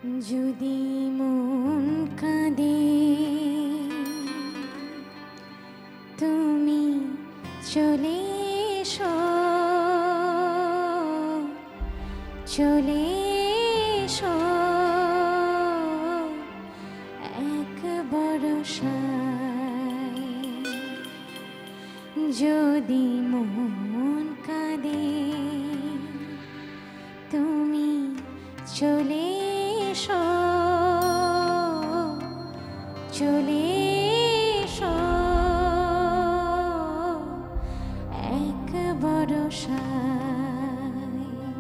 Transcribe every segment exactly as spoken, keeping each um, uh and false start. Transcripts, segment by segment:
যদি মন কাঁদে তুমি চলে এসো, চলে এসো এক বরষায়। যদি মন কাঁদে তুমি চলে এসো, চলে এসো এক বরষায়।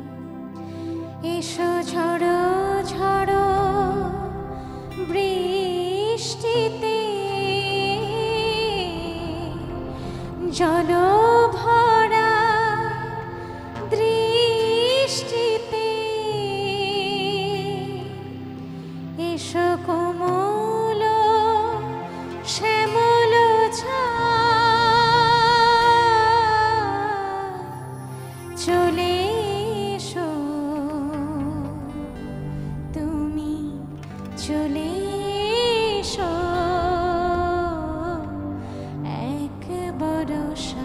এসো ঝড়ো ঝড়ো বৃষ্টিতে, জল ভরা দৃষ্টিতে, এসো কোমল শ্যামল ছায়া, চলে এসো তুমি চলে এসো এক বরষা।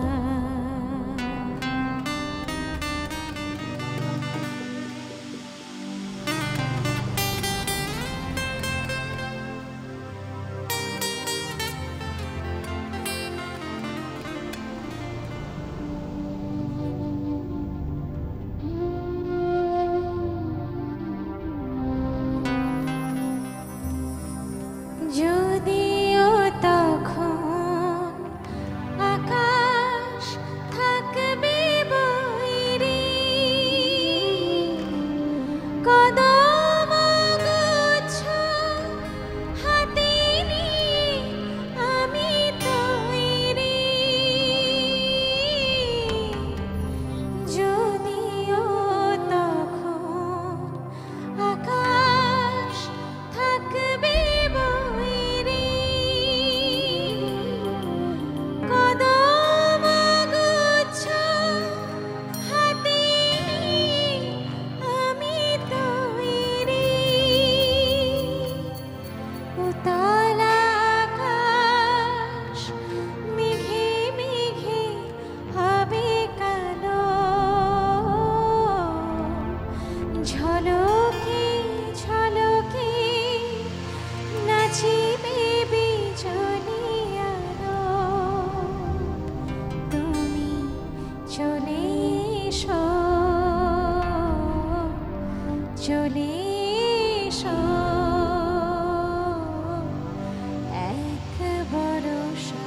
যদিও তখন আকাশ থাকবে বৈরী, কদম গুচ্ছ হাতে নিয়ে আমি তৈরি। যদিও তখন আকাশ থাকবে কদম গুচ্ছ হাতে নিয়ে আমি তৈরি। উতল আকাশ মেঘে মেঘে হবে কালো, ঝলকে ঝলকে নাচিবে বিজলি আলো। তুমি চলে এসো, চলে এসো এক বরষা।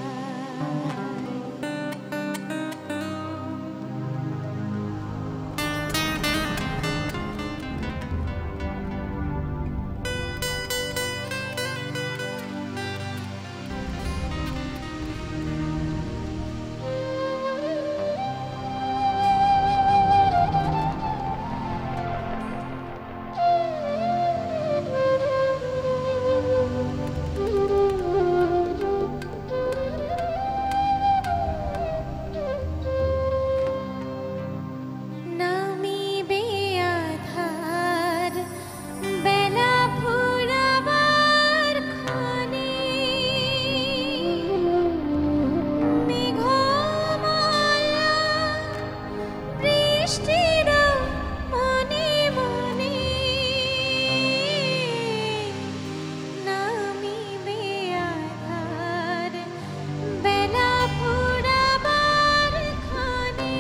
নামিবে আধার বেলা ফুরাবার ক্ষণে, মেঘমালা বৃষ্টির মনে মনে। নামিবে আধার বেলা ফুরাবার ক্ষণে,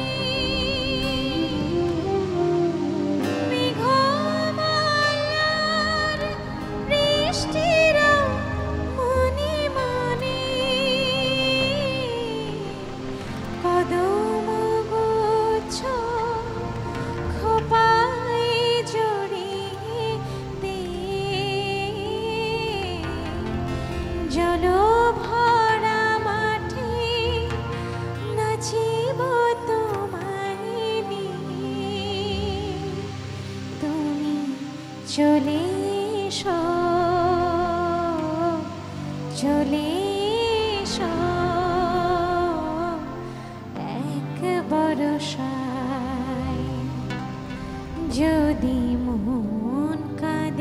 মেঘমালার বৃষ্টির মনে মনে। কদম গুচ্ছ খোপায় জড়িয়ে দে, জল ভরা মাঠে নাচিব তোমায় নিয়ে। তুমি চলে এসো, চলে এসো এক বরষায়। যদি মন কাঁদে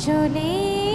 চলে